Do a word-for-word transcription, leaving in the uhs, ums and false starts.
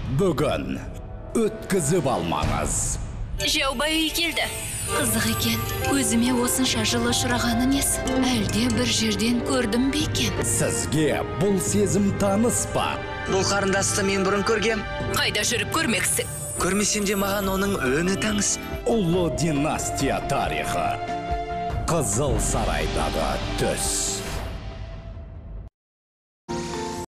Бүгін өткізіп алмаңыз. Жаубай келді. Қызық екен, көзіме осынша жылы ұшырағаны несі? Әлде бір жерден көрдім бе екен? Сізге бұл сезім таныс па? Бұл қарындасты мен бұрын көргем. Қайда жүріп көрмексің? Көрмесем де маған оның өні таңыз. Ұлы династия тарихы. Қызыл сарайдағы түс.